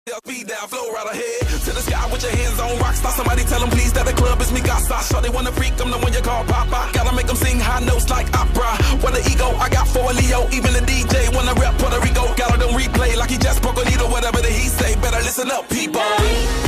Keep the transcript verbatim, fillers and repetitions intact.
Speed down, flow right ahead to the sky with your hands on rockstar. Somebody tell them please that the club is me Casa. Sure they wanna freak, I'm the one you call Papa. Gotta make them sing high notes like opera. What the ego, I got for a Leo. Even the D J wanna rep Puerto Rico. Got them replay like he just broke a needle. Whatever that he say, better listen up, people.